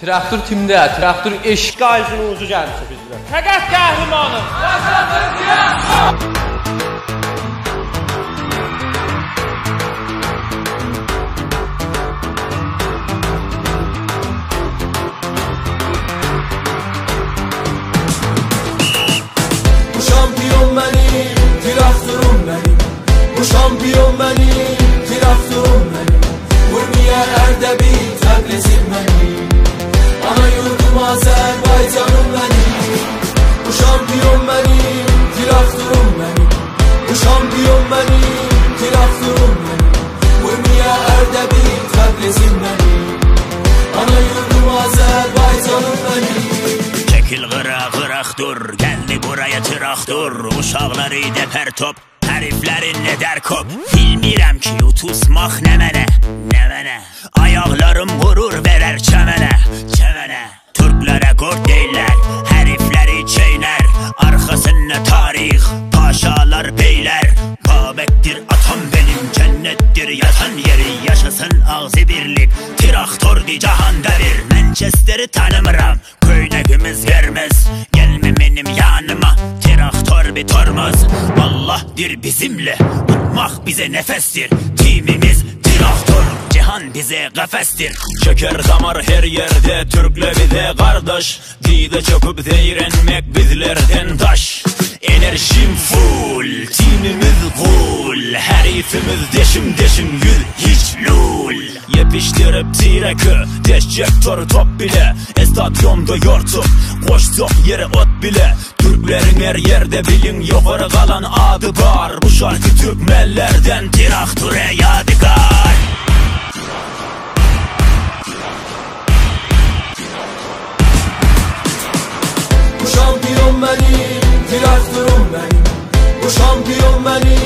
Traktor timdə, traktor eşq qayısının ucu gəlmişsə bizdə. Fəqət qəhrəmanım. Bu şampiyon benim, traktorum benim. Bu şampiyon benim, traktorum benim. Urmiye Erdebil Təbrizim benim. Ana yurdum Azerbaycanım benim. Bu şampiyon benim, traktorum benim. Bu şampiyon benim, traktorum benim. Urmiye Erdebil Təbrizim benim. Ana yurdum Azerbaycanım benim. Çekil qıraq dur, gəldi buraya traktor. Uşaqları dəpər top, həriflərin nədər kop. Bilmirəm ki utusmaq nə mənə, nə mənə. Ayaqlarım vurur verər çəmənə, çəmənə. Türklərə qord deylər, hərifləri çeynər. Arxasında tarix, paşalar beylər. Babəkdir atam benim, cənnətdir yatan yeri. Yaşasın ağzı birlik, traktordi cahanda bir. Manchester'i tanımıram, köynəğimiz verməz. Gelme benim yanıma, traktor bir tormaz. Allah'dir bizimle, tutmak bize nefestir. Timimiz traktor, cihan bize kafestir. Çeker damar her yerde, Türkle bize kardeş. Dide çöküp değrenmek bizlerden taş. Enerjim full, timimiz cool. Herifimiz deşim deşim yüz hiç lul. Yepiştirip tirekü, deşecektor top bile. Estasyonda yortup, koştuk yere ot bile. Türklerin her yerde bilin yukarı kalan adı var. Bu şarkı Türkmenlerden traktora yadigar. Bu şampiyon benim, traktorum benim. Bu şampiyon benim,